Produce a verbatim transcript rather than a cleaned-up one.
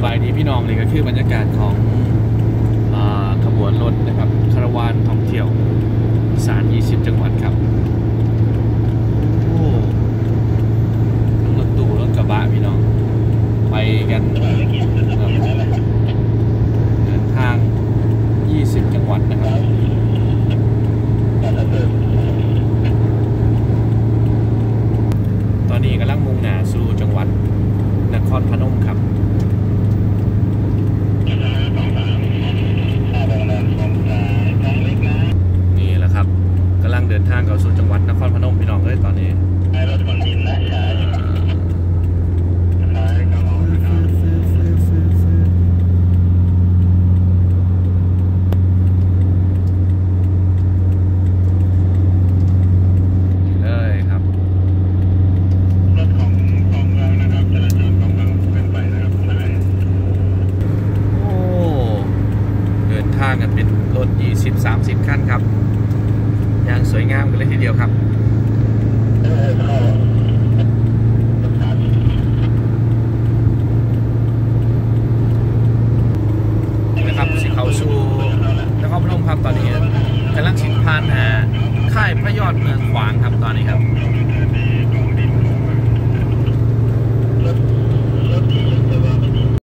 บายดีพี่น้องเลยก็คือบรรยากาศของขบวนรถนะครับคาราวานท่องเที่ยวอีสานยี่สิบจังหวัดครับโอ้ทั้งรถตู้รถกระบะพี่น้องไปกันเดินทางยี่สิบจังหวัดนะครับตอนนี้กำลังมุ่งหน้าสู่จังหวัดนครพนมครับนี่แหละครับกำลังเดินทางเข้าสู่จังหวัดนครพนมพี่น้องเอ้ยตอนนี้กันเป็นรถ ยี่สิบ สามสิบ คันครับอย่างสวยงามกันเลยทีเดียวครับนะครับสิเขาสู่นครพนมครับตอนนี้กำลังสินพานหาค่ายพระยอดเมืองขวางครับตอนนี้ครับ